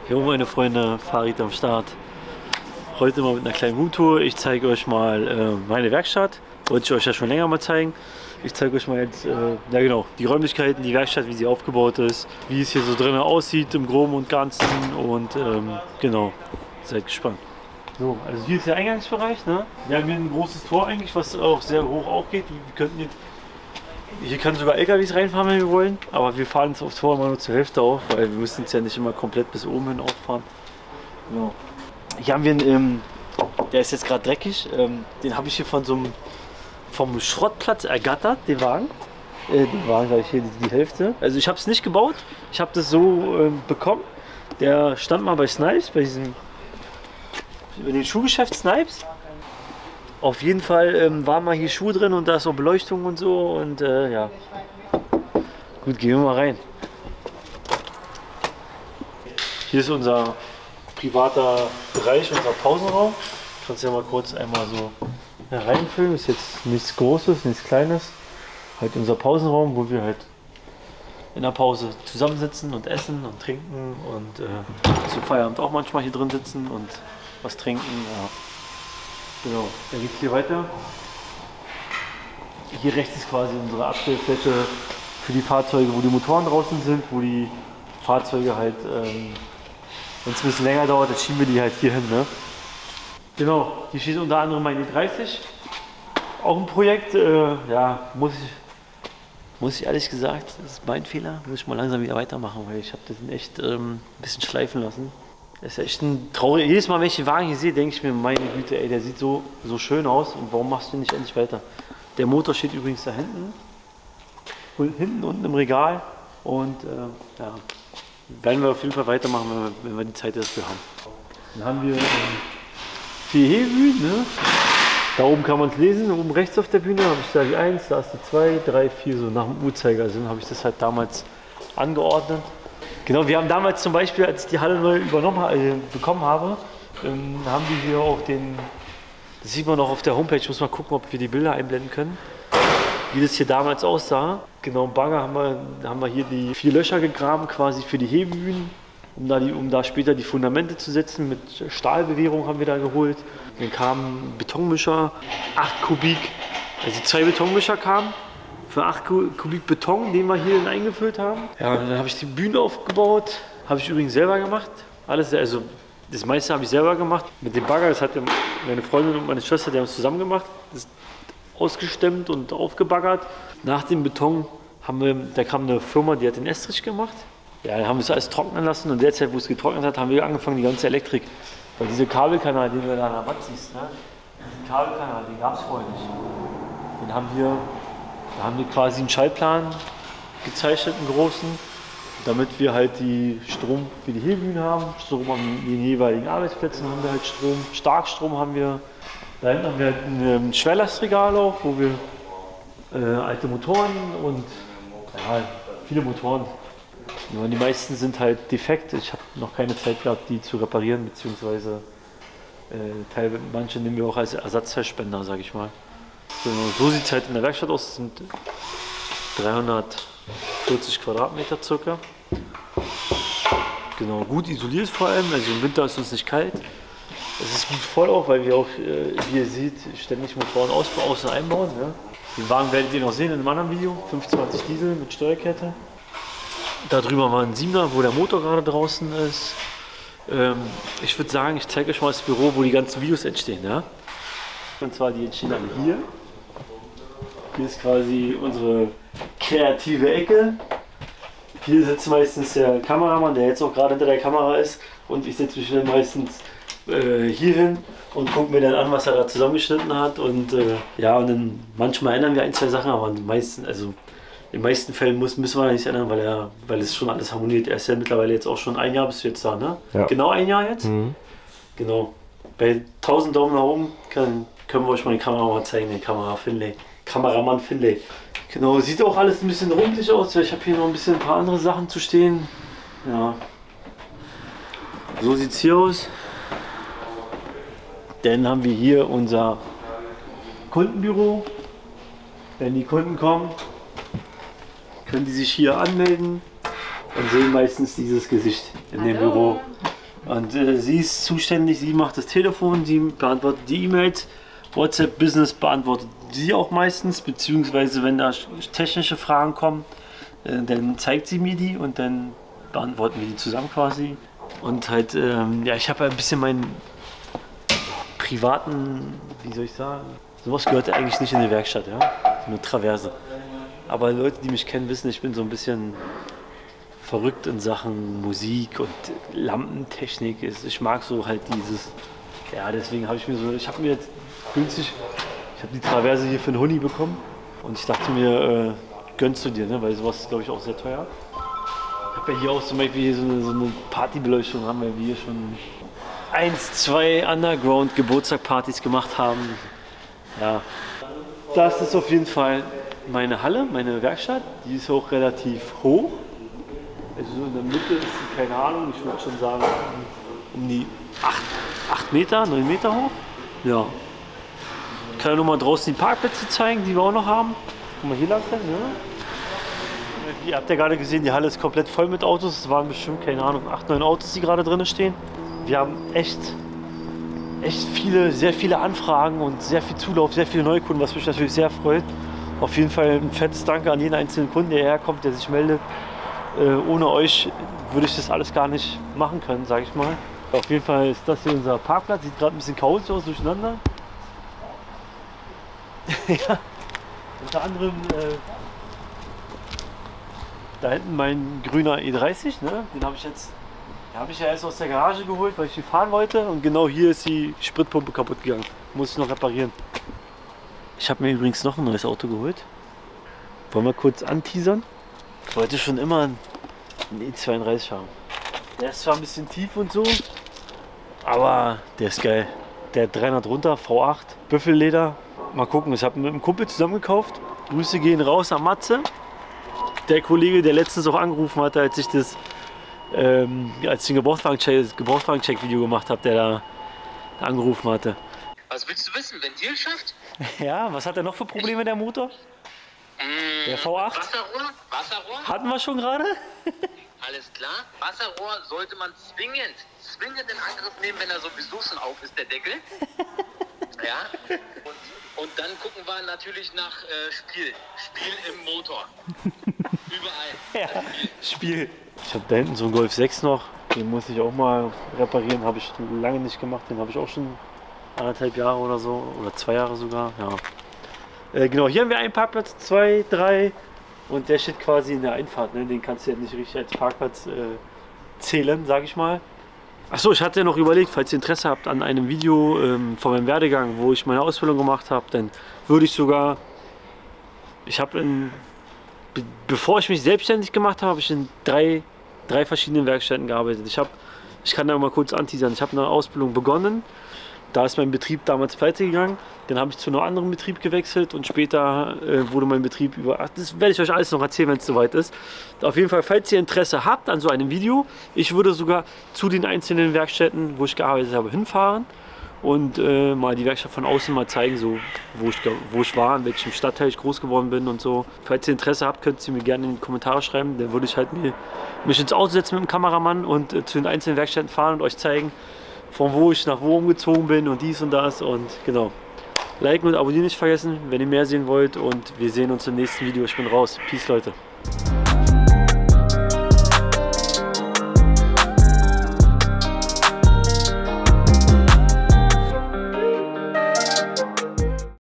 Jo meine Freunde, Farid am Start. Heute mal mit einer kleinen Roomtour. Ich zeige euch mal meine Werkstatt. Wollte ich euch ja schon länger mal zeigen. Ich zeige euch mal jetzt ja genau, die Räumlichkeiten, die Werkstatt, wie sie aufgebaut ist, wie es hier so drinnen aussieht im Groben und Ganzen und genau, seid gespannt. So, also hier ist der Eingangsbereich, ne? Wir haben hier ein großes Tor eigentlich, was auch sehr hoch aufgeht. Wir könnten jetzt, hier können sogar LKWs reinfahren, wenn wir wollen, aber wir fahren jetzt aufs Tor immer nur zur Hälfte auf, weil wir müssen es ja nicht immer komplett bis oben hin auffahren. Genau. Hier haben wir einen, der ist jetzt gerade dreckig, den habe ich hier vom Schrottplatz ergattert, den Wagen. Den Wagen, gleich hier die Hälfte. Also ich habe es nicht gebaut, ich habe das so bekommen. Der stand mal bei Snipes, bei dem Schuhgeschäft Snipes. Auf jeden Fall waren mal hier Schuhe drin und da ist auch Beleuchtung und so und ja. Gut, gehen wir mal rein. Hier ist unser privater Bereich, unser Pausenraum. Ich kann es ja mal kurz einmal so hereinfüllen. Ist jetzt nichts Großes, nichts Kleines. Halt unser Pausenraum, wo wir halt in der Pause zusammensitzen und essen und trinken und zum Feierabend auch manchmal hier drin sitzen und was trinken. Ja. Genau, dann geht es hier weiter. Hier rechts ist quasi unsere Abstellfläche für die Fahrzeuge, wo die Motoren draußen sind, wo die Fahrzeuge halt, wenn es ein bisschen länger dauert, dann schieben wir die halt hier hin. Ne? Genau, hier steht unter anderem meine E30. Auch ein Projekt, ja, muss ich ehrlich gesagt, das ist mein Fehler, muss ich mal langsam wieder weitermachen, weil ich habe das echt ein bisschen schleifen lassen. Das ist echt ein traurig. Jedes Mal, wenn ich den Wagen hier sehe, denke ich mir, meine Güte, ey, der sieht so schön aus und warum machst du nicht endlich weiter? Der Motor steht übrigens da hinten unten im Regal und ja, werden wir auf jeden Fall weitermachen, wenn wir die Zeit dafür haben. Dann haben wir 4 Hebebühnen, ne? Da oben kann man es lesen, oben rechts auf der Bühne habe ich da die 1, da ist die 2, 3, 4, so nach dem Uhrzeigersinn habe ich das halt damals angeordnet. Genau, wir haben damals zum Beispiel, als ich die Halle neu bekommen habe, haben wir hier auch das sieht man noch auf der Homepage, ich muss mal gucken, ob wir die Bilder einblenden können, wie das hier damals aussah. Genau, im Bagger haben wir hier die 4 Löcher gegraben, quasi für die Hebebühnen, um da später die Fundamente zu setzen. Mit Stahlbewehrung haben wir da geholt. Dann kam ein Betonmischer, 8 Kubik, also 2 Betonmischer kamen. Für 8 Kubik Beton, den wir hier eingefüllt haben. Ja, dann habe ich die Bühne aufgebaut. Habe ich übrigens selber gemacht. Alles, also das meiste habe ich selber gemacht. Mit dem Bagger, das hat meine Freundin und meine Schwester, die haben es zusammen gemacht. Das ist ausgestemmt und aufgebaggert. Nach dem Beton da kam eine Firma, die hat den Estrich gemacht. Ja, dann haben wir es alles trocknen lassen und derzeit, wo es getrocknet hat, haben wir angefangen, die ganze Elektrik. Weil diese Kabelkanal, den du da an der Wand siehst, ne? Diesen Kabelkanal, den gab es vorher nicht. Da haben wir quasi einen Schaltplan gezeichnet, einen großen, damit wir halt die Strom für die Hebebühnen haben. Strom an den jeweiligen Arbeitsplätzen haben wir halt Strom. Starkstrom haben wir. Da hinten haben wir halt ein Schwerlastregal auch, wo wir alte Motoren und ja, viele Motoren. Ja, die meisten sind halt defekt. Ich habe noch keine Zeit gehabt, die zu reparieren, beziehungsweise manche nehmen wir auch als Ersatzteilspender, sage ich mal. So sieht es halt in der Werkstatt aus. Es sind 340 Quadratmeter circa. Genau, gut isoliert vor allem. Also im Winter ist uns nicht kalt. Es ist gut voll auch, weil wir auch, wie ihr seht, ständig Motoren außen einbauen. Ja. Den Wagen werdet ihr noch sehen in einem anderen Video. 25 Diesel mit Steuerkette. Da drüber war ein 7er, wo der Motor gerade draußen ist. Ich würde sagen, ich zeige euch mal das Büro, wo die ganzen Videos entstehen. Ja? Und zwar, die entstehen alle hier. Hier ist quasi unsere kreative Ecke. Hier sitzt meistens der Kameramann, der jetzt auch gerade hinter der Kamera ist. Und ich setze mich dann meistens hier hin und gucke mir dann an, was er da zusammengeschnitten hat. Und ja, und dann manchmal ändern wir 1, 2 Sachen, aber in den meisten Fällen müssen wir nichts ändern, weil es schon alles harmoniert. Er ist ja mittlerweile jetzt auch schon 1 Jahr, bist du jetzt da, ne? Ja. Genau 1 Jahr jetzt? Mhm. Genau. Bei 1000 Daumen nach oben können wir euch mal den Kameramann zeigen, den Kameramann Finlay. Genau, sieht auch alles ein bisschen rundlich aus. Ich habe hier noch ein paar andere Sachen zu stehen. Ja. So sieht es hier aus. Dann haben wir hier unser Kundenbüro. Wenn die Kunden kommen, können die sich hier anmelden und sehen meistens dieses Gesicht in dem Büro. Und sie ist zuständig, sie macht das Telefon, sie beantwortet die E-Mails. WhatsApp Business beantwortet sie auch meistens, beziehungsweise wenn da technische Fragen kommen, dann zeigt sie mir die und dann beantworten wir die zusammen quasi. Und halt, ja, ich habe ein bisschen meinen privaten, wie soll ich sagen, sowas gehört eigentlich nicht in die Werkstatt, ja, nur Traverse. Aber Leute, die mich kennen, wissen, ich bin so ein bisschen verrückt in Sachen Musik und Lampentechnik. Ich mag so halt dieses, ja, deswegen habe ich mir so, ich habe mir jetzt günstig, ich habe die Traverse hier für einen Huni bekommen und ich dachte mir, gönnst du dir, ne? Weil sowas ist, glaube ich, auch sehr teuer. Ich habe ja hier auch zum Beispiel so eine Partybeleuchtung, haben wir hier schon 1, 2 Underground-Geburtstagpartys gemacht haben. Ja, das ist auf jeden Fall meine Halle, meine Werkstatt. Die ist auch relativ hoch. Also so in der Mitte ist sie, keine Ahnung, ich würde schon sagen, um die 8 Meter, 9 Meter hoch. Ja. Ich kann ja nur mal draußen die Parkplätze zeigen, die wir auch noch haben. Guck mal, hier lang dann, ne? Ihr habt ja gerade gesehen, die Halle ist komplett voll mit Autos. Es waren bestimmt, keine Ahnung, 8, 9 Autos, die gerade drin stehen. Wir haben echt viele, sehr viele Anfragen und sehr viel Zulauf, sehr viele Neukunden, was mich natürlich sehr freut. Auf jeden Fall ein fettes Danke an jeden einzelnen Kunden, der herkommt, der sich meldet. Ohne euch würde ich das alles gar nicht machen können, sage ich mal. Auf jeden Fall ist das hier unser Parkplatz, sieht gerade ein bisschen chaotisch aus, durcheinander. Ja, unter anderem da hinten mein grüner E30, ne? Den habe ich ja erst aus der Garage geholt, weil ich ihn fahren wollte. Und genau hier ist die Spritpumpe kaputt gegangen. Muss ich noch reparieren. Ich habe mir übrigens noch ein neues Auto geholt. Wollen wir kurz anteasern? Ich wollte schon immer einen E32 haben. Der ist zwar ein bisschen tief und so, aber der ist geil. Der hat 300 runter, V8, Büffelleder. Mal gucken, ich habe mit einem Kumpel zusammen gekauft. Grüße gehen raus an Matze. Der Kollege, der letztens auch angerufen hatte, als ich das als ich den Gebrauchtwagen-Check-Video gemacht habe, der da angerufen hatte. Was willst du wissen? Ventilschaft? Ja, was hat er noch für Probleme, der Motor? Der V8? Wasserrohr? Hatten wir schon gerade? Alles klar. Wasserrohr sollte man zwingend in Angriff nehmen, wenn er sowieso schon auf ist, der Deckel. Ja. Und dann gucken wir natürlich nach Spiel. Spiel im Motor. Überall. Ja, Spiel. Ich habe da hinten so einen Golf 6 noch. Den muss ich auch mal reparieren. Habe ich lange nicht gemacht. Den habe ich auch schon 1,5 Jahre oder so. Oder 2 Jahre sogar. Ja. Genau, hier haben wir einen Parkplatz, 2, 3. Und der steht quasi in der Einfahrt. Ne? Den kannst du ja nicht richtig als Parkplatz zählen, sage ich mal. Achso, ich hatte ja noch überlegt, falls ihr Interesse habt an einem Video von meinem Werdegang, wo ich meine Ausbildung gemacht habe, dann würde ich sogar, bevor ich mich selbstständig gemacht habe, habe ich in drei verschiedenen Werkstätten gearbeitet. Ich kann da mal kurz anteasern, ich habe eine Ausbildung begonnen, da ist mein Betrieb damals pleite gegangen, dann habe ich zu einem anderen Betrieb gewechselt und später wurde mein Betrieb das werde ich euch alles noch erzählen, wenn es soweit ist. Auf jeden Fall, falls ihr Interesse habt an so einem Video, ich würde sogar zu den einzelnen Werkstätten, wo ich gearbeitet habe, hinfahren und mal die Werkstatt von außen mal zeigen, so, wo ich war, in welchem Stadtteil ich groß geworden bin und so. Falls ihr Interesse habt, könnt ihr mir gerne in die Kommentare schreiben, dann würde ich halt mich ins Auto setzen mit dem Kameramann und zu den einzelnen Werkstätten fahren und euch zeigen, von wo ich nach wo umgezogen bin und dies und das und genau. Liken und abonnieren nicht vergessen, wenn ihr mehr sehen wollt und wir sehen uns im nächsten Video. Ich bin raus. Peace, Leute.